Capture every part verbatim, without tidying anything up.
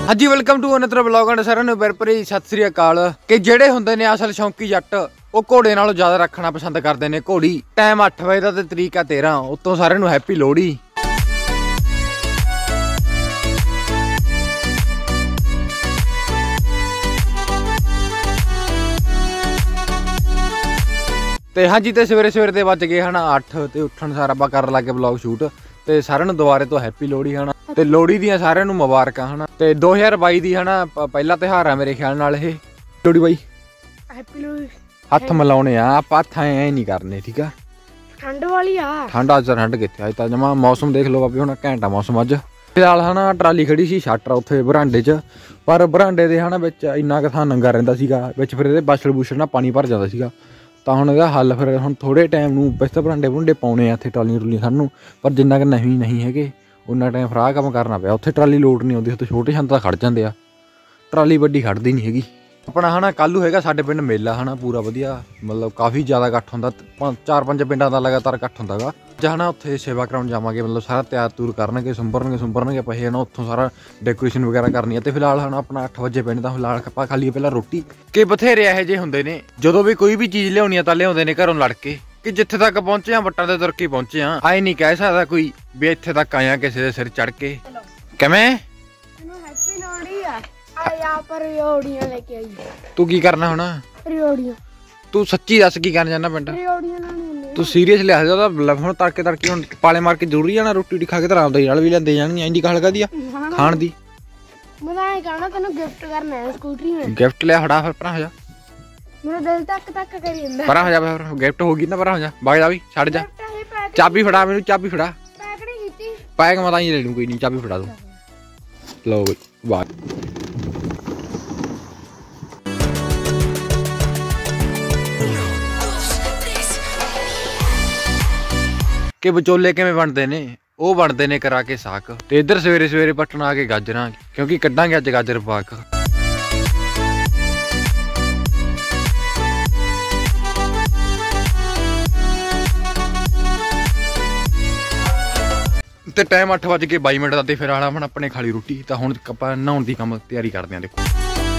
हाँ जी welcome to another vlog and साਰਿਆਂ ਨੂੰ ਪਿਆਰ ਭਰੀ ਸਤਿ ਸ੍ਰੀ ਅਕਾਲ। ਕਿ ਜਿਹੜੇ ਹੁੰਦੇ ਨੇ ਅਸਲ ਸ਼ੌਂਕੀ ਜੱਟ ਉਹ ਘੋੜੇ ਨਾਲੋਂ ਜ਼ਿਆਦਾ ਰੱਖਣਾ ਪਸੰਦ ਕਰਦੇ ਨੇ ਘੋੜੀ। ਟਾਈਮ ਅੱਠ ਵਜੇ ਦਾ ਤੇ ਤਰੀਕ ਆ ਤੇਰਾਂ। ਉਤੋਂ ਸਾਰਿਆਂ ਨੂੰ ਹੈਪੀ ਲੋਹੜੀ। ਤੇ ਹਾਂਜੀ ਤੇ ਸਵੇਰੇ ਸਵੇਰੇ ਦੇ ਵੱਜ ਗਏ ਹਨ ਅੱਠ ਤੇ ਉੱਠਣ ਸਾਰ ਆਪਾਂ ਕਰਨ ਲੱਗੇ ਵਲੌਗ ਸ਼ੂਟ। ਤੇ ਸਾਰਿਆਂ ਨੂੰ ਦੁਬਾਰੇ ਤੋਂ ਹੈਪੀ ਲੋਹੜੀ ਹਨਾ ਤੇ ਲੋਹੜੀ ਦੀਆਂ ਸਾਰਿਆਂ ਨੂੰ ਮੁਬਾਰਕਾਂ ਹਨਾ। ਤੇ ਦੋ ਹਜ਼ਾਰ ਬਾਈ ਦੀ ਹਨਾ ਪਹਿਲਾ ਤਿਉਹਾਰ ਆ ਮੇਰੇ ਖਿਆਲ ਨਾਲ ਇਹ ਲੋਹੜੀ ਬਾਈ। ਹੈਪੀ ਲੋਹੜੀ। ਹੱਥ ਮਿਲਾਉਣੇ ਆ ਆਪਾਂ, ਹੱਥ ਐ ਨਹੀਂ ਕਰਨੇ ਠੀਕ ਆ। ਠੰਡ ਵਾਲੀ ਆ ਠੰਡ ਅੱਜ ਠੰਡ ਕਿੱਥੇ ਅੱਜ ਤਾਂ ਜਮਾ ਮੌਸਮ ਦੇਖ ਲਓ ਬਾਬੀ ਹੁਣ ਘੈਂਟਾ ਮੌਸਮ ਅੱਜ। ਫਿਲਹਾਲ ਹਨਾ ਟਰਾਲੀ ਖੜੀ ਸੀ ਸ਼ਟਰ ਉੱਥੇ ਬਰਾਂਡੇ 'ਚ, ਪਰ ਬਰਾਂਡੇ ਦੇ ਹਨਾ ਵਿੱਚ ਇੰਨਾ ਕੁ ਥਾਂ ਨੰਗਾ ਰਹਿੰਦਾ ਸੀਗਾ ਵਿੱਚ, ਫਿਰ ਇਹਦੇ ਬਾਛੜ ਬੂਛੜ ਨਾਲ ਪਾਣੀ ਭਰ ਜਾਂਦਾ ਸੀਗਾ। ਤਾਂ ਹੁਣ ਇਹਦਾ ਹੱਲ ਫਿਰ ਹੁਣ ਥੋੜ੍ਹੇ ਟਾਈਮ ਨੂੰ ਵੈਸੇ ਬਰਾਂਡੇ ਬਰੂੰਡੇ ਪਾਉਣੇ ਆ ਇੱਥੇ ਟਰਾਲੀਆਂ ਟਰੂਲੀਆਂ ਸਾਨੂੰ, ਪਰ ਜਿੰਨਾ ਕੁ ਨਹੀਂ ਨਹੀਂ ਹੈਗੇ ਉਨਾ ਟਾਈਮ ਫਿਰ ਆਹ ਕੰਮ ਕਰਨਾ ਪਿਆ। ਉੱਥੇ ਟਰਾਲੀ ਲੋਡ ਨਹੀਂ ਆਉਂਦੀ, ਉੱਥੇ ਛੋਟੇ ਛੰਦ ਤਾਂ ਖੜ ਜਾਂਦੇ ਆ, ਟਰਾਲੀ ਵੱਡੀ ਖੜਦੀ ਨਹੀਂ ਹੈਗੀ। ਆਪਣਾ ਹਨਾ ਕੱਲ੍ਹ ਨੂੰ ਹੈਗਾ ਸਾਡੇ ਪਿੰਡ ਮੇਲਾ ਹਨਾ ਪੂਰਾ ਵਧੀਆ, ਮਤਲਬ ਕਾਫੀ ਜ਼ਿਆਦਾ ਇਕੱਠ ਹੁੰਦਾ, ਚਾਰ ਪੰਜ ਪਿੰਡਾਂ ਦਾ ਲਗਾਤਾਰ ਇਕੱਠ ਹੁੰਦਾ ਗਾ। ਜਾਂ ਹਨਾ ਉੱਥੇ ਸੇਵਾ ਕਰਾਉਣ ਜਾਵਾਂਗੇ, ਮਤਲਬ ਸਾਰਾ ਤਿਆਰ ਤੂਰ ਕਰਨਗੇ, ਸੁੰਬਰਨਗੇ ਸੁੰਬਰਨਗੇ ਪਏ ਹਨਾ, ਉੱਥੋਂ ਸਾਰਾ ਡੈਕੋਰੇਸ਼ਨ ਵਗੈਰਾ ਕਰਨੀ ਹੈ। ਤੇ ਫਿਲਹਾਲ ਹਨਾ ਆਪਣਾ ਅੱਠ ਵਜੇ ਪਿੰਡ ਦਾ ਫਿਲਹਾਲ ਆਪਾਂ ਖਾ ਲਈਏ ਪਹਿਲਾਂ ਰੋਟੀ। ਕਿ ਬਥੇਰੇ ਇਹੋ ਜਿਹੇ ਹੁੰਦੇ ਨੇ ਜਦੋਂ ਵੀ ਕੋਈ ਵੀ ਚੀਜ਼ ਲਿਆਉਣੀ ਆ ਤਾਂ ਲਿਆਉਂਦੇ ਨੇ ਘਰੋਂ ਲੜ ਕੇ, ਕਿ ਜਿੱਥੇ ਤੱਕ ਪਹੁੰਚੇ ਆ ਵੱਟਾਂ ਦੇ ਤੁਰ ਕੇ ਪਹੁੰਚੇ ਆ। ਆਏ ਨਹੀਂ ਕਹਿ ਸਕਦਾ ਕੋਈ ਵੀ ਇੱਥੇ ਤੱਕ ਆਇਆ ਕਿਸੇ ਦੇ ਸਿਰ ਚੜ ਕੇ। ਕਿਵੇਂ ਤੂੰ ਕੀ ਕਰਨਾ ਹੁਣ? ਤੂੰ ਸੱਚੀ ਦੱਸ ਕੀ ਕਰਨ ਜਾਣਾ ਪਿੰਡ? ਤੂੰ ਸੀਰੀਅਸ ਲਿਆ ਉਹਦਾ ਹੁਣ ਤੜਕੇ ਤੜਕੇ ਹੁਣ ਪਾਲੇ ਮਾਰ ਕੇ ਜ਼ਰੂਰੀ ਜਾਣਾ? ਰੋਟੀ ਰੋਟੀ ਖਾ ਕੇ ਤਾਂ ਆਰਾਮਦਾਈ ਨਾਲ ਵੀ ਲੈਂਦੇ ਜਾਣਗੇ। ਇੰਨੀ ਕਾਹਲ ਕਾਹਦੀ ਆ ਖਾਣ ਦੀ? ਗਿਫਟ ਲਿਆ ਫੜਾ ਫਿਰ ਪਰਾਂ ਹੋ ਜਾ। ਮੇਰਾ ਦਿਲ ਤੱਕ ਤੱਕ ਕਰੀ ਜਾਂਦਾ। ਪਰਾਂ ਹੋ ਜਾ ਫਿਰ ਗਿਫਟ ਹੋ ਗਈ ਨਾ, ਪਰਾਂ ਹੋ ਜਾ ਬਾਗ ਜਾ ਵੀ ਛੱਡ ਜਾ। ਚਾਬੀ ਫੜਾ ਮੈਨੂੰ, ਚਾਬੀ ਫੜਾ। ਪੈਕ ਨਹੀਂ ਕੀਤੀ। ਪੈਕ ਮੈਂ ਤਾਂ ਹੀ ਲੈ ਲੂੰ, ਕੋਈ ਨਹੀਂ ਚਾਬੀ ਫੜਾ ਦੂੰ। ਲਓ ਬਈ ਵਾਹ। ਕਿ ਵਿਚੋਲੇ ਕਿਵੇਂ ਬਣਦੇ ਨੇ? ਉਹ ਬਣਦੇ ਨੇ ਕਰਾ ਕੇ ਸਾਕ। ਤੇ ਇੱਧਰ ਸਵੇਰੇ ਸਵੇਰੇ ਪੱਟਣ ਆ ਕੇ ਗਾਜਰਾਂ, ਕਿਉਂਕਿ ਕੱਢਾਂਗੇ ਅੱਜ ਗਾਜਰ ਪਾਕ। ਤੇ ਟਾਈਮ ਅੱਠ ਵੱਜ ਕੇ ਬਾਈ ਮਿੰਟ ਦਾ ਤੇ ਫਿਰ ਆਲਾ ਹੁਣ ਆਪਣੇ ਖਾਲੀ ਰੋਟੀ। ਤਾਂ ਹੁਣ ਆਪਾਂ ਨਹਾਉਣ ਦੀ ਕੰਮ ਤਿਆਰੀ ਕਰਦੇ ਹਾਂ। ਦੇਖੋ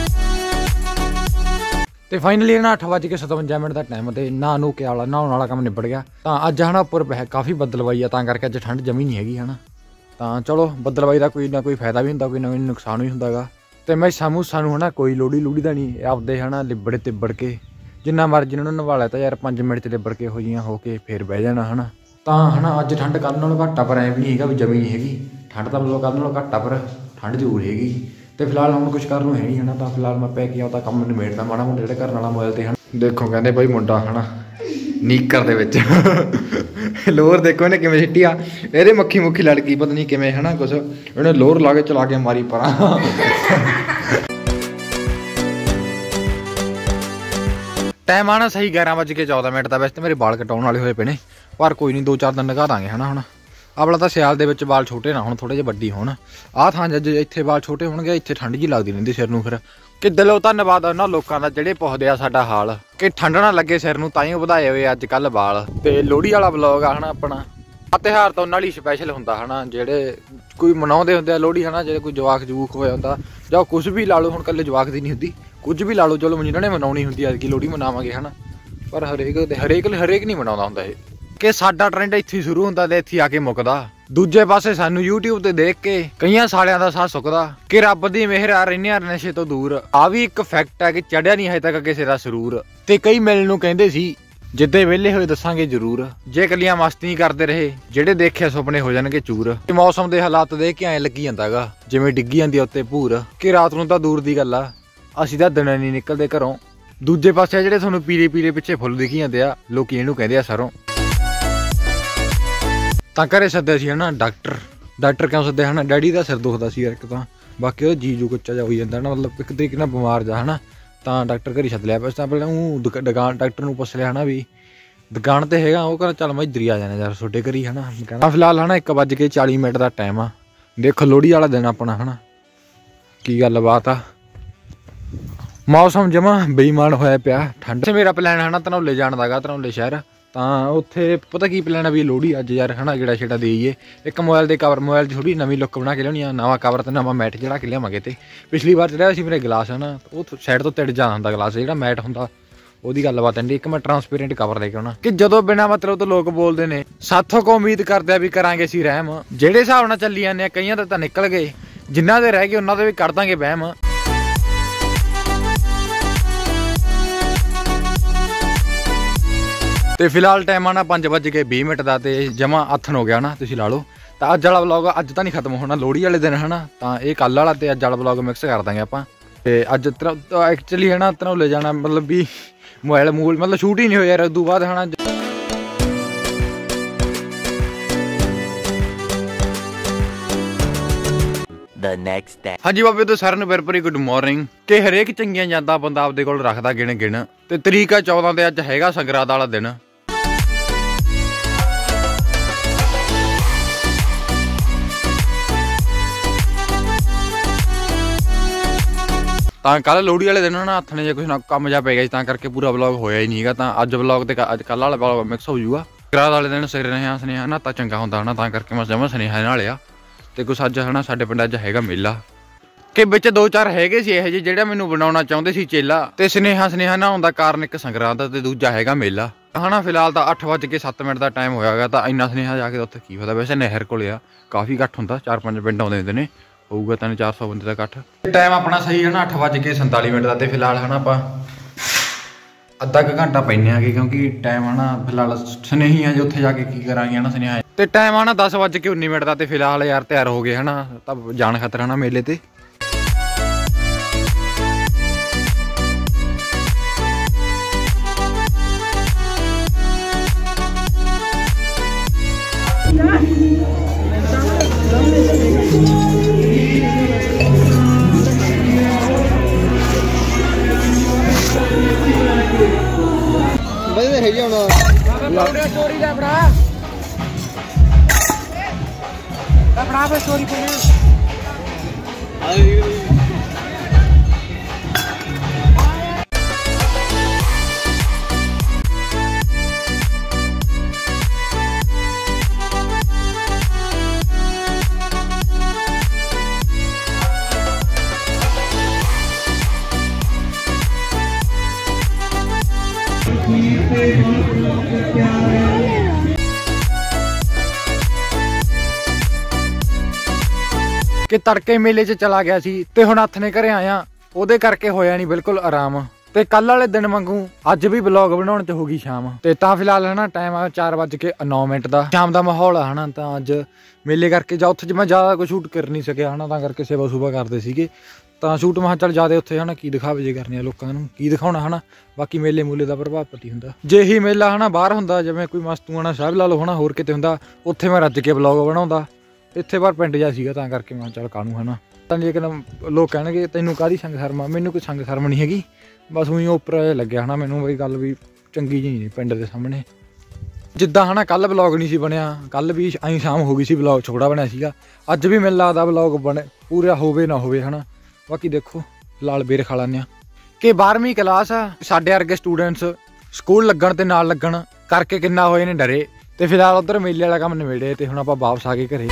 ਤੇ ਫਾਈਨਲੀ ਨਾ ਅੱਠ ਵੱਜ ਕੇ ਸਤਵੰਜਾ ਮਿੰਟ ਦਾ ਟਾਈਮ ਤੇ ਨਹਾ ਨੂੰ ਕੇ ਆਲਾ ਨਹਾਉਣ ਵਾਲਾ ਕੰਮ ਨਿਬੜ ਗਿਆ। ਤਾਂ ਅੱਜ ਹਨਾ ਉੱਪਰ ਕਾਫੀ ਬੱਦਲਵਾਈ ਆ, ਤਾਂ ਕਰਕੇ ਅੱਜ ਠੰਡ ਜਮੀ ਨਹੀਂ ਹੈਗੀ ਹਨਾ। ਤਾਂ ਚਲੋ ਬੱਦਲਵਾਈ ਦਾ ਕੋਈ ਨਾ ਕੋਈ ਫਾਇਦਾ ਵੀ ਹੁੰਦਾ, ਕੋਈ ਨਾ ਕੋਈ ਨੁਕਸਾਨ ਵੀ ਹੁੰਦਾ ਗਾ। ਤੇ ਮੈਂ ਸਾਨੂੰ ਸਾਨੂੰ ਹਨਾ ਕੋਈ ਲੋੜੀ ਲੂੜੀ ਦਾ ਨਹੀਂ, ਆਪਦੇ ਹਨਾ ਲਿਬੜੇ ਤਿੱਬੜ ਕੇ ਜਿੰਨਾ ਮਰਜ਼ੀ ਉਹਨਾਂ ਨੂੰ ਨਵਾ ਲਿਆ ਤਾਂ ਯਾਰ ਪੰਜ ਮਿੰਟ 'ਚ ਲਿਬੜ ਕੇ ਹੋ ਜੀਆਂ ਹੋ ਕੇ ਫਿਰ ਬਹਿ ਜਾਣਾ ਹਨਾ। ਤਾਂ ਹਨਾ ਅੱਜ ਠੰਡ ਕੱਲ੍ਹ ਨਾਲੋਂ ਘੱਟ ਆ, ਪਰ ਐਂ ਵੀ ਨਹੀਂ ਹੈਗਾ ਵੀ ਜਮੀ ਨਹੀਂ ਹੈਗੀ ਠੰਡ। ਤਾਂ ਮਤਲਬ ਕੱਲ੍ਹ ਨਾਲੋਂ ਘੱਟ ਆ ਪਰ ਠੰਡ ਜ਼ਰੂਰ ਹੈਗੀ। ਤੇ ਫਿਲਹਾਲ ਹੁਣ ਕੁਛ ਕਰਨ ਨੂੰ ਹੈ ਨਹੀਂ ਹਨਾ। ਤਾਂ ਫਿਲਹਾਲ ਮੈਂ ਪੈ ਕੇ ਆਉਂਦਾ ਕੰਮ ਨਿਬੇੜਦਾ ਮਾੜਾ ਮੋਟਾ ਜਿਹੜੇ ਕਰਨ ਵਾਲਾ ਮੋਬਾਈਲ ਤੇ ਹਨ। ਦੇਖੋ ਕਹਿੰਦੇ ਭਾਈ ਮੁੰਡਾ ਹਨਾ ਨੀਕਰ ਦੇ ਵਿੱਚ ਲੋਰ ਦੇਖੋ ਇਹਨੇ ਕਿਵੇਂ ਸਿੱਟੀ ਆ। ਇਹਦੇ ਮੱਖੀ ਮੁੱਖੀ ਲੜ ਗਈ ਪਤਾ ਨਹੀਂ ਕਿਵੇਂ ਹਨਾ ਕੁਛ, ਇਹਨੇ ਲੋਰ ਲਾ ਕੇ ਚਲਾ ਕੇ ਮਾਰੀ ਪਰਾਂ। ਟਾਈਮ ਆਣਾ ਸਹੀ ਗਿਆਰਾਂ ਵੱਜ ਕੇ ਚੌਦਾਂ ਮਿੰਟ ਦਾ। ਵੈਸੇ ਤਾਂ ਮੇਰੇ ਵਾਲ ਕਟਾਉਣ ਵਾਲੇ ਹੋਏ ਪਏ ਨੇ, ਪਰ ਕੋਈ ਨਹੀਂ ਦੋ ਚਾਰ ਦਿਨ ਲਗਾ ਦਾਂਗੇ ਹਨਾ। ਹੁਣ ਆਪਣਾ ਤਾਂ ਸਿਆਲ ਦੇ ਵਿੱਚ ਵਾਲ ਛੋਟੇ ਨਾ ਹੁਣ, ਥੋੜੇ ਜਿਹੇ ਵੱਡੀ ਹੋਣ। ਆਹ ਥਾਂ ਜੇ ਇੱਥੇ ਵਾਲ ਛੋਟੇ ਹੋਣਗੇ ਇੱਥੇ ਠੰਡ ਜਿਹੀ ਲੱਗਦੀ ਰਹਿੰਦੀ ਸਿਰ ਨੂੰ। ਫਿਰ ਕਿ ਦਿਲੋਂ ਧੰਨਵਾਦ ਉਹਨਾਂ ਲੋਕਾਂ ਦਾ ਜਿਹੜੇ ਪੁੱਛਦੇ ਆ ਸਾਡਾ ਹਾਲ, ਕਿ ਠੰਡ ਨਾ ਲੱਗੇ ਸਿਰ ਨੂੰ, ਤਾਂ ਹੀ ਵਧਾਏ ਹੋਏ ਅੱਜ ਕੱਲ੍ਹ ਵਾਲ। ਤੇ ਲੋਹੜੀ ਵਾਲਾ ਵਲੌਗ ਆ ਹਨਾ ਆਪਣਾ। ਆਹ ਤਿਉਹਾਰ ਤਾਂ ਉਹਨਾਂ ਲਈ ਸਪੈਸ਼ਲ ਹੁੰਦਾ ਹਨਾ ਜਿਹੜੇ ਕੋਈ ਮਨਾਉਂਦੇ ਹੁੰਦੇ ਆ ਲੋਹੜੀ ਹਨਾ। ਜਿਹੜੇ ਕੋਈ ਜਵਾਕ ਜਵੂਕ ਹੋਇਆ ਹੁੰਦਾ ਜਾਂ ਕੁਛ ਵੀ ਲਾ ਲਓ, ਹੁਣ ਇਕੱਲੇ ਜਵਾਕ ਦੀ ਨਹੀਂ ਹੁੰਦੀ, ਕੁਝ ਵੀ ਲਾ ਲਓ। ਚਲੋ ਜਿਹਨਾਂ ਨੇ ਮਨਾਉਣੀ ਹੁੰਦੀ ਅੱਜ ਕੀ ਲੋਹੜੀ ਮਨਾਵਾਂਗੇ ਹਨਾ, ਪਰ ਹਰੇਕ ਦੇ ਹਰੇਕ ਹਰੇਕ ਨਹੀਂ ਮਨਾਉਂਦਾ ਹੁੰਦਾ ਇਹ। ਕਿ ਸਾਡਾ ਟਰੈਂਡ ਇੱਥੇ ਸ਼ੁਰੂ ਹੁੰਦਾ ਤੇ ਇੱਥੇ ਆ ਕੇ ਮੁੱਕਦਾ। ਦੂਜੇ ਪਾਸੇ ਸਾਨੂੰ YouTube ਤੇ ਦੇਖ ਕੇ ਕਈਆਂ ਸਾਲਿਆਂ ਦਾ ਸਾਹ ਸੁੱਕਦਾ ਕਿ ਰੱਬ ਦੀ ਮਿਹਰ ਆ ਰਹਿੰਦੇ ਆ ਨਸ਼ੇ ਤੋਂ ਦੂਰ। ਆ ਵੀ ਇੱਕ ਫੈਕਟ ਹੈ ਕਿ ਚੜਿਆ ਨਹੀਂ ਹਜੇ ਤੱਕ ਕਿਸੇ ਦਾ ਸਰੂਰ। ਤੇ ਕਈ ਮਿਲਣ ਨੂੰ ਕਹਿੰਦੇ ਸੀ ਜਿੱਦੇ ਵਿਹਲੇ ਹੋਏ ਦੱਸਾਂਗੇ ਜ਼ਰੂਰ, ਜੇ ਇਕੱਲੀਆਂ ਮਸਤੀ ਕਰਦੇ ਰਹੇ ਜਿਹੜੇ ਦੇਖਿਆ ਸੁਪਨੇ ਹੋ ਜਾਣਗੇ ਚੂਰ। ਮੌਸਮ ਦੇ ਹਾਲਾਤ ਦੇਖ ਕੇ ਐਂ ਲੱਗੀ ਜਾਂਦਾ ਗਾ ਜਿਵੇਂ ਡਿੱਗੀ ਜਾਂਦੀ ਉੱਤੇ ਭੂਰ। ਕਿ ਰਾਤ ਨੂੰ ਤਾਂ ਦੂਰ ਦੀ ਗੱਲ ਆ, ਅਸੀਂ ਤਾਂ ਦਿਨੇ ਨਹੀਂ ਨਿਕਲਦੇ ਘਰੋਂ। ਦੂਜੇ ਪਾਸੇ ਜਿਹੜੇ ਤੁਹਾਨੂੰ ਪੀਲੇ ਪੀਲੇ ਪਿੱਛੇ ਫੁੱਲ ਦਿਖੀ ਜਾਂਦੇ ਆ ਲੋਕੀ ਇਹਨੂੰ ਕਹਿੰਦੇ ਆ ਸਰੋਂ। ਤਾਂ ਘਰੇ ਸੱਦਿਆ ਸੀ ਹਨਾ ਡਾਕਟਰ। ਡਾਕਟਰ ਕਿਉਂ ਸੱਦਿਆ ਹਨਾ? ਡੈਡੀ ਦਾ ਸਿਰ ਦੁਖਦਾ ਸੀ ਯਾਰ ਇੱਕ ਤਾਂ, ਬਾਕੀ ਉਹ ਜੀ ਜੂ ਕੁੱਚਾ ਜਾ ਹੋਈ ਜਾਂਦਾ ਨਾ, ਮਤਲਬ ਇੱਕ ਤਰੀਕੇ ਨਾਲ ਬਿਮਾਰ ਜਾ ਹਨਾ। ਤਾਂ ਡਾਕਟਰ ਘਰੇ ਸੱਦ ਲਿਆ। ਬਸ ਤਾਂ ਪਹਿਲਾਂ ਉਹ ਦੁਕਾਨ ਡਾਕਟਰ ਨੂੰ ਪੁੱਛ ਲਿਆ ਹਨਾ ਵੀ ਦੁਕਾਨ ਤੇ ਹੈਗਾ। ਉਹ ਕਹਿੰਦਾ ਚੱਲ ਮੈਂ ਇੱਧਰ ਹੀ ਆ ਜਾਣਾ ਯਾਰ ਤੁਹਾਡੇ ਘਰ ਹੀ ਹਨਾ। ਕਹਿੰਦਾ ਫਿਲਹਾਲ ਹਨਾ ਇੱਕ ਵੱਜ ਕੇ ਚਾਲੀ ਮਿੰਟ ਦਾ ਟਾਈਮ ਆ। ਦੇਖੋ ਲੋਹੜੀ ਵਾਲਾ ਦਿਨ ਆਪਣਾ ਹਨਾ ਕੀ ਗੱਲਬਾਤ ਆ। ਮੌਸਮ ਜਮਾ ਬੇਈਮਾਨ ਹੋਇਆ ਪਿਆ ਠੰਡ। ਮੇਰਾ ਪਲਾਨ ਹਨਾ ਧਨੌਲੇ ਜਾਣ ਦਾ ਗਾ, ਧਨੌਲੇ ਸ਼ਹਿਰ। ਤਾਂ ਉੱਥੇ ਪਤਾ ਕੀ ਪਲਾਨ ਆ ਵੀ ਲੋਹੜੀ ਅੱਜ ਯਾਰ ਹਨਾ ਗੇੜਾ ਛੇੜਾ ਦੇਈਏ। ਇੱਕ ਮੋਬਾਈਲ ਦੇ ਕਵਰ ਮੋਬਾਈਲ 'ਚ ਥੋੜੀ ਨਵੀਂ ਲੁੱਕ ਬਣਾ ਕੇ ਲਿਆਉਣੀ ਆ, ਨਵਾਂ ਕਵਰ ਤੇ ਨਵਾਂ ਮੈਟ ਜਿਹੜਾ ਕਿ ਲਿਆਵਾਂਗੇ। ਤੇ ਪਿਛਲੀ ਵਾਰ ਚੜਿਆ ਸੀ ਮੇਰੇ ਗਲਾਸ ਹਨਾ, ਉਹ ਸਾਈਡ ਤੋਂ ਤਿੜ ਜਾਂਦਾ ਹੁੰਦਾ ਗਲਾਸ, ਜਿਹੜਾ ਮੈਟ ਹੁੰਦਾ ਉਹਦੀ ਗੱਲਬਾਤ ਐਂਡੀ। ਇੱਕ ਮੈਂ ਟਰਾਂਸਪੇਰੈਂਟ ਕਵਰ ਲੈ ਕੇ ਆਉਣਾ ਕਿ ਜਦੋਂ ਬਿਨਾਂ ਮਤਲਬ ਤੋਂ ਲੋਕ ਬੋਲਦੇ ਨੇ ਸਾਥੋਂ ਕੋ ਉਮੀਦ ਕਰਦੇ ਆ ਵੀ ਕਰਾਂਗੇ ਅਸੀਂ ਰਹਿਮ। ਜਿਹੜੇ ਹਿਸਾਬ ਨਾਲ ਚੱਲੀ ਜਾਂਦੇ ਆ ਕਈਆਂ ਦੇ ਤਾਂ ਨਿਕਲ ਗਏ, ਜਿਨ੍ਹਾਂ ਦੇ ਰਹਿ ਗਏ ਉਹਨਾਂ ਦੇ ਵੀ ਕਰ ਦਾਂਗੇ ਵਹਿਮ। ਤੇ ਫਿਲਹਾਲ ਟਾਈਮ ਆ ਨਾ ਪੰਜ ਵੱਜ ਕੇ ਵੀਹ ਮਿੰਟ ਦਾ, ਤੇ ਜਮਾ ਆਥਣ ਹੋ ਗਿਆ ਨਾ ਤੁਸੀਂ ਲਾ ਲਓ। ਤਾਂ ਅੱਜ ਵਾਲਾ ਵਲੌਗ ਅੱਜ ਤਾਂ ਨਹੀਂ ਖਤਮ ਹੋਣਾ, ਲੋਹੜੀ ਵਾਲੇ ਦਿਨ ਹਨਾ, ਤਾਂ ਇਹ ਕੱਲ ਵਾਲਾ ਤੇ ਅੱਜ ਵਾਲਾ ਵਲੌਗ ਮਿਕਸ ਕਰ ਦਾਂਗੇ ਆਪਾਂ। ਤੇ ਅੱਜ ਐਕਚੁਅਲੀ ਹੈ ਨਾ ਧਨੌਲੇ ਜਾਣਾ, ਮਤਲਬ ਵੀ ਮੋਬਾਈਲ ਮੂਲ ਮਤਲਬ ਸ਼ੂਟ ਹੀ ਨਹੀਂ ਹੋਇਆ ਯਾਰ ਉਦੋਂ ਬਾਅਦ ਹਨਾ। The next day. ਹਾਂਜੀ ਬਾਬੇ ਤੋਂ ਸਾਰਿਆਂ ਨੂੰ ਵੈਰੀ ਗੁੱਡ ਮਾਰਨਿੰਗ। ਕਿ ਹਰੇਕ ਚੰਗੀਆਂ ਯਾਦਾਂ ਬੰਦਾ ਆਪਦੇ ਕੋਲ ਰੱਖਦਾ ਗਿਣ ਗਿਣ, ਤੇ ਤਰੀਕ ਆ ਚੌਦਾਂ ਤੇ ਅੱਜ ਹੈਗਾ ਸੰਗਰਾਂਦ ਵਾਲਾ ਦਿਨ। ਤਾਂ ਕੱਲ ਲੋਹੜੀ ਵਾਲੇ ਦਿਨ ਨਾ ਹੱਥ ਨੇ ਜੇ ਕੁਛ ਨਾ ਕੰਮ ਜਾ ਪੈ ਗਿਆ ਸੀ, ਤਾਂ ਕਰਕੇ ਪੂਰਾ ਵਲੌਗ ਹੋਇਆ ਹੀ ਨਹੀਂ ਹੈਗਾ। ਤਾਂ ਅੱਜ ਵਲੌਗ ਤੇ ਅੱਜ ਕੱਲ ਵਾਲਾ ਵਲੌਗ ਮਿਕਸ ਹੋ ਜਾਊਗਾ। ਸੰਗਰਾਂਦ ਵਾਲੇ ਦਿਨ ਸਿਰ ਰਿਹਾ ਸੁਨੇਹਾ ਨਾ ਤਾਂ ਚੰਗਾ ਹੁੰਦਾ ਹਨਾ, ਤਾਂ ਕਰਕੇ ਮੈਂ ਜਮਾ ਸੁਨੇਹਾ ਨਾਲ ਆ। ਤੇ ਕੁਛ ਅੱਜ ਹਨਾ ਸਾਡੇ ਪਿੰਡ ਅੱਜ ਹੈਗਾ ਮੇਲਾ, ਕਿ ਵਿੱਚ ਦੋ ਚਾਰ ਹੈਗੇ ਸੀ ਇਹੋ ਜਿਹੇ ਜਿਹੜਾ ਮੈਨੂੰ ਬਣਾਉਣਾ ਚਾਹੁੰਦੇ ਸੀ ਚੇਲਾ। ਤੇ ਸੁਨੇਹਾ ਸੁਨੇਹਾ ਨਾ ਹੁੰਦਾ ਕਾਰਨ ਇੱਕ ਸੰਗਰਾਂਦ ਤੇ ਦੂਜਾ ਹੈਗਾ ਮੇਲਾ ਹਨਾ। ਫਿਲਹਾਲ ਤਾਂ ਅੱਠ ਵੱਜ ਕੇ ਸੱਤ ਮਿੰਟ ਦਾ ਟਾਈਮ ਹੋਇਆ ਹੈਗਾ, ਤਾਂ ਇੰਨਾ ਸੁਨੇਹਾ ਜਾ ਕੇ ਉੱਥੇ ਕੀ ਪਤਾ। ਵੈਸੇ ਨਹਿਰ ਕੋਲ ਆ, ਕਾਫੀ ਇਕੱਠ ਹੁੰਦਾ, ਚਾਰ ਪੰਜ ਪਿੰਡ ਆਉਂਦੇ ਹੁੰਦੇ ਨੇ, ਹੋਊਗਾ ਤਿੰਨ ਚਾਰ ਸੌ ਬੰਦੇ ਦਾ ਇਕੱਠ। ਟਾਈਮ ਆਪਣਾ ਸਹੀ ਹੈ ਨਾ ਅੱਠ ਵੱਜ ਕੇ ਸੰਤਾਲੀ ਮਿੰਟ ਦਾ। ਤੇ ਫਿਲਹਾਲ ਹੈ ਨਾ ਆਪਾਂ ਅੱਧਾ ਕੁ ਘੰਟਾ ਪੈਂਦੇ ਆਗੇ, ਕਿਉਂਕਿ ਟਾਈਮ ਹੈ ਨਾ ਫਿਲਹਾਲ ਸੁਨੇਹੀ ਆ ਜੇ ਉੱਥੇ ਜਾ ਕੇ ਕੀ ਕਰਾਂਗੇ ਹੈ ਨਾ ਸੁਨੇਹਾ। ਤੇ ਟਾਈਮ ਆ ਨਾ ਦਸ ਵੱਜ ਕੇ ਉੱਨੀ ਮਿੰਟ ਦਾ। ਤੇ ਫਿਲਹਾਲ ਯਾਰ ਤਿਆਰ ਹੋ ਗਏ ਹਨਾ, ਤਾਂ ਜਾਣ ਖਾਤਰ ਹਨਾ ਮੇਲੇ ਤੇ। स्टोरी दा बड़ा दा बड़ा पे स्टोरी पे ਕਿ ਤੜਕੇ ਮੇਲੇ 'ਚ ਚਲਾ ਗਿਆ ਸੀ ਤੇ ਹੁਣ ਹੱਥ ਨੇ ਘਰੇ ਆਇਆ, ਉਹਦੇ ਕਰਕੇ ਹੋਇਆ ਨਹੀਂ ਬਿਲਕੁਲ ਆਰਾਮ। ਤੇ ਕੱਲ ਵਾਲੇ ਦਿਨ ਵਾਂਗੂ ਅੱਜ ਵੀ ਵਲੌਗ ਬਣਾਉਣ 'ਚ ਹੋ ਗਈ ਸ਼ਾਮ। ਤੇ ਤਾਂ ਫਿਲਹਾਲ ਹਨਾ ਟਾਈਮ ਆ ਚਾਰ ਵੱਜ ਕੇ ਨੌ ਮਿੰਟ ਦਾ, ਸ਼ਾਮ ਦਾ ਮਾਹੌਲ ਆ ਹਨਾ। ਤਾਂ ਅੱਜ ਮੇਲੇ ਕਰਕੇ ਜਾਂ ਉੱਥੇ 'ਚ ਮੈਂ ਜ਼ਿਆਦਾ ਕੋਈ ਸ਼ੂਟ ਕਰ ਨਹੀਂ ਸਕਿਆ ਹਨਾ, ਤਾਂ ਕਰਕੇ ਸੇਵਾ ਸੂਬਾ ਕਰਦੇ ਸੀਗੇ। ਤਾਂ ਸ਼ੂਟ ਮੈਂ ਚੱਲ ਜ਼ਿਆਦਾ ਉੱਥੇ ਹਨਾ ਕੀ ਦਿਖਾਵੇ ਜੇ ਕਰਨੇ ਆ ਲੋਕਾਂ ਨੂੰ, ਕੀ ਦਿਖਾਉਣਾ ਹਨਾ। ਬਾਕੀ ਮੇਲੇ ਮੂਲੇ ਦਾ ਪ੍ਰਭਾਵ ਪਤੀ ਹੁੰਦਾ। ਜੇ ਹੀ ਮੇਲਾ ਹਨਾ ਬਾਹਰ ਹੁੰਦਾ, ਜਿਵੇਂ ਕੋਈ ਮਸਤੂਆਣਾ ਸਾਹਿਬ ਲਾ ਲਓ ਹਨਾ, ਹੋਰ ਕਿਤੇ ਹੁੰਦਾ, ਉੱਥੇ ਮੈਂ ਰੱਜ ਕੇ ਵਲੌਗ ਬਣਾਉਂਦਾ। ਇੱਥੇ ਬਾਹਰ ਪਿੰਡ ਜਾ ਸੀਗਾ, ਤਾਂ ਕਰਕੇ ਮੈਂ ਚੱਲ ਕਾਹਨੂੰ ਹਨਾ। ਤਾਂ ਲੇਕਿਨ ਲੋਕ ਕਹਿਣਗੇ ਤੈਨੂੰ ਕਾਹਦੀ ਸੰਗ ਸ਼ਰਮ ਆ, ਮੈਨੂੰ ਕੋਈ ਸੰਗ ਸ਼ਰਮ ਨਹੀਂ ਹੈਗੀ, ਬਸ ਉਹੀ ਉੱਪਰ ਲੱਗਿਆ ਹਨਾ ਮੈਨੂੰ ਬਈ ਗੱਲ ਵੀ ਚੰਗੀ ਜਿਹੀ ਨਹੀਂ ਪਿੰਡ ਦੇ ਸਾਹਮਣੇ। ਜਿੱਦਾਂ ਹਨਾ ਕੱਲ ਵਲੌਗ ਨਹੀਂ ਸੀ ਬਣਿਆ, ਕੱਲ ਵੀ ਐਂ ਸ਼ਾਮ ਹੋ ਗਈ ਸੀ, ਵਲੌਗ ਛੋੜਾ ਬਣਿਆ ਸੀਗਾ। ਅੱਜ ਵੀ ਮੈਨੂੰ ਲੱਗਦਾ ਵਲੌਗ ਬਣੇ ਪੂਰਾ ਹੋਵੇ ਨਾ ਹੋਵੇ ਹਨਾ। ਬਾਕੀ ਦੇਖੋ ਫਿਲਹਾਲ ਬੇਰ ਖਾ ਲੈਂਦੇ ਹਾਂ। ਕਿ ਬਾਰਵੀਂ ਕਲਾਸ ਆ, ਸਾਡੇ ਵਰਗੇ ਸਟੂਡੈਂਟਸ ਸਕੂਲ ਲੱਗਣ ਤੇ ਨਾਲ ਲੱਗਣ ਕਰਕੇ ਕਿੰਨਾ ਹੋਏ ਨੇ ਡਰੇ। ਤੇ ਫਿਲਹਾਲ ਉੱਧਰ ਮੇਲੇ ਵਾਲਾ ਕੰਮ ਨਿਬੇੜੇ ਤੇ ਹੁਣ ਆਪਾਂ ਵਾਪਸ ਆ ਗਏ ਘਰੇ।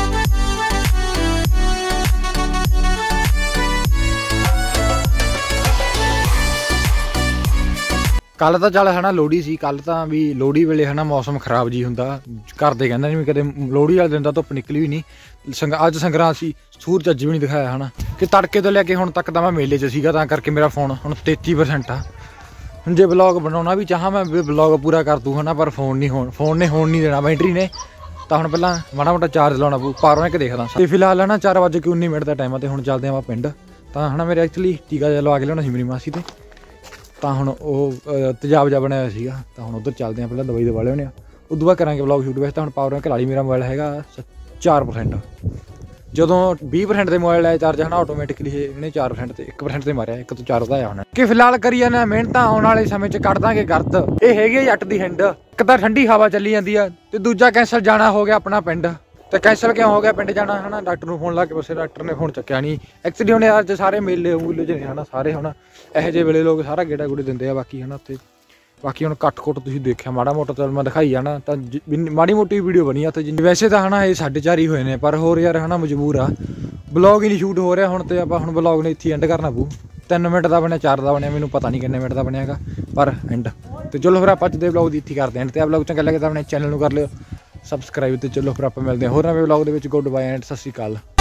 ਕੱਲ ਤਾਂ ਚੱਲ ਹਨਾ ਲੋਹੜੀ ਸੀ, ਕੱਲ ਤਾਂ ਵੀ ਲੋਹੜੀ ਵੇਲੇ ਹਨਾ ਮੌਸਮ ਖਰਾਬ ਜੀ ਹੁੰਦਾ, ਘਰ ਦੇ ਕਹਿੰਦੇ ਵੀ ਕਦੇ ਲੋਹੜੀ ਵਾਲੇ ਦਿਨ ਤਾਂ ਧੁੱਪ ਨਿਕਲੀ ਵੀ ਨਹੀਂ। ਸੰਗ ਅੱਜ ਸੰਗਰਾਂਦ ਸੀ, ਸੂਰਜ ਅੱਜ ਵੀ ਨਹੀਂ ਦਿਖਾਇਆ ਹਨਾ। ਕਿ ਤੜਕੇ ਤੋਂ ਲੈ ਕੇ ਹੁਣ ਤੱਕ ਤਾਂ ਮੈਂ ਮੇਲੇ 'ਚ ਸੀਗਾ, ਤਾਂ ਕਰਕੇ ਮੇਰਾ ਫੋਨ ਹੁਣ ਤੇਤੀ ਪਰਸੈਂਟ ਆ। ਹੁਣ ਜੇ ਵਲੌਗ ਬਣਾਉਣਾ ਵੀ ਚਾਹਾਂ ਮੈਂ ਵਲੌਗ ਪੂਰਾ ਕਰ ਦੂੰ ਹਨਾ, ਪਰ ਫੋਨ ਨਹੀਂ ਹੋਣ ਫੋਨ ਨੇ ਹੋਣ ਨਹੀਂ ਦੇਣਾ ਬੈਟਰੀ ਨੇ। ਤਾਂ ਹੁਣ ਪਹਿਲਾਂ ਮਾੜਾ ਮੋਟਾ ਚਾਰਜ ਲਾਉਣਾ ਪਊ, ਪਾਰੋਂ ਇੱਕ ਦੇਖਦਾ। ਤੇ ਫਿਲਹਾਲ ਹਨਾ ਚਾਰ ਵੱਜ ਕੇ ਉੱਨੀ ਮਿੰਟ ਦਾ ਟਾਈਮ ਆ, ਤੇ ਹੁਣ ਚੱਲਦੇ ਆਪਾਂ ਪਿੰਡ। ਤਾਂ ਹਨਾ ਮੇਰੇ ਐਕਚੁਅਲੀ ਟੀਕਾ ਜਿਹਾ ਲਵਾ ਕੇ ਲਿਆਉਣਾ ਸੀ ਮੇਰੀ ਮਾਸੀ ਤੇ, ਤਾਂ ਹੁਣ ਉਹ ਤੇਜ਼ਾਬ ਜਿਹਾ ਬਣਿਆ ਹੋਇਆ ਸੀਗਾ। ਤਾਂ ਹੁਣ ਉੱਧਰ ਚੱਲਦੇ ਹਾਂ, ਪਹਿਲਾਂ ਦਵਾਈ ਦਵਾ ਲਿਆਉਂਦੇ ਹਾਂ, ਉਦੋਂ ਬਾਅਦ ਕਰਾਂਗੇ ਵਲੌਗ ਸ਼ੂਟ। ਵੈਸੇ ਤਾਂ ਹੁਣ ਪਾਵਰ ਬੈਂਕ ਲਾ ਲਈ, ਮੇਰਾ ਮੋਬਾਈਲ ਹੈਗਾ ਚਾਰ ਪਰਸੈਂਟ। ਜਦੋਂ ਵੀਹ ਪਰਸੈਂਟ ਦੇ ਮੋਬਾਈਲ ਆਇਆ ਚਾਰਜ ਹਨਾ ਆਟੋਮੈਟਿਕਲੀ ਇਹਨੇ ਚਾਰ ਪਰਸੈਂਟ ਤੇ ਇੱਕ ਪਰਸੈਂਟ ਤੇ ਮਾਰਿਆ, ਇੱਕ ਤੋਂ ਚਾਰ ਵਧਾਇਆ ਹੁਣ। ਕਿ ਫਿਲਹਾਲ ਕਰੀ ਜਾਂਦੇ ਹਾਂ ਮਿਹਨਤਾਂ, ਆਉਣ ਵਾਲੇ ਸਮੇਂ 'ਚ ਕੱਢ ਦਾਂਗੇ ਗਰਦ। ਇਹ ਹੈਗੀ ਆ ਜੱਟ ਦੀ ਹਿੰਡ। ਇੱਕ ਤਾਂ ਠੰਡੀ ਹਵਾ ਚੱਲੀ ਜਾਂਦੀ ਆ, ਤੇ ਦੂਜਾ ਕੈਂਸਲ ਜਾਣਾ ਹੋ ਗਿਆ ਆਪਣਾ ਪਿੰਡ। ਤੇ ਕੈਂਸਲ ਕਿਉਂ ਹੋ ਗਿਆ ਪਿੰਡ ਜਾਣਾ ਹਨਾ, ਡਾਕਟਰ ਨੂੰ ਫੋਨ ਲਾ ਕੇ ਬਸੇ ਡਾਕਟਰ ਨੇ ਫੋਨ ਚੱਕਿਆ ਨਹੀਂ। ਐਕਚੁਅਲੀ ਹੁਣ ਅੱਜ ਸਾਰੇ ਮੇਲੇ ਮੂਲੇ 'ਚ ਨੇ ਹਨਾ, ਸਾਰੇ ਹੁਣ ਇਹੋ ਜਿਹੇ ਵੇਲੇ ਲੋਕ ਸਾਰਾ ਗੇੜਾ ਗੂੜੇ ਦਿੰਦੇ ਆ। ਬਾਕੀ ਹਨਾ ਉੱਥੇ ਬਾਕੀ ਹੁਣ ਕੱਟ ਕੁੱਟ ਤੁਸੀਂ ਦੇਖਿਆ ਮਾੜਾ ਮੋਟਾ ਚੱਲ ਮੈਂ ਦਿਖਾਈ ਜਾਣਾ ਤਾਂ ਮਾੜੀ ਮੋਟੀ ਵੀਡੀਓ ਬਣੀ ਆ ਤੇ ਜਿੰਨੀ ਵੈਸੇ ਤਾਂ ਹਨਾ ਇਹ ਸਾਢੇ ਚਾਰ ਹੀ ਹੋਏ ਨੇ ਪਰ ਹੋਰ ਯਾਰ ਹਨਾ ਮਜਬੂਰ ਆ ਬਲੌਗ ਹੀ ਨਹੀਂ ਸ਼ੂਟ ਹੋ ਰਿਹਾ ਹੁਣ ਤੇ ਆਪਾਂ ਹੁਣ ਬਲੌਗ ਨੇ ਇੱਥੇ ਐਂਡ ਕਰਨਾ ਪਊ ਤਿੰਨ ਮਿੰਟ ਦਾ ਬਣਿਆ ਚਾਰ ਦਾ ਬਣਿਆ ਮੈਨੂੰ ਪਤਾ ਨਹੀਂ ਕਿੰਨੇ ਮਿੰਟ ਦਾ ਬਣਿਆ ਹੈਗਾ ਪਰ ਐਂਡ ਤੇ ਚਲੋ ਫਿਰ ਆਪਾਂ ਅੱਜ ਦੇ ਬਲੌਗ ਦੀ ਇੱਥੇ ਕਰਦੇ ਹਾਂ ਤੇ ਆ ਬਲੌਗ ਚੰਗਾ ਲੱਗੇ ਤਾਂ ਆਪਣੇ ਚੈਨਲ ਨੂੰ ਕਰ ਲਿਓ ਸਬਸਕ੍ਰਾਈਬ ਤੇ ਚਲੋ ਫਿਰ ਆਪਾਂ ਮਿਲਦੇ ਹਾਂ ਹੋਰ ਨਵੇਂ ਬਲੌਗ ਦੇ ਵਿੱਚ ਗੁੱਡ ਬਾਏ ਐਂਡ ਸਤਿ ਸ਼੍ਰੀ ਅਕਾਲ।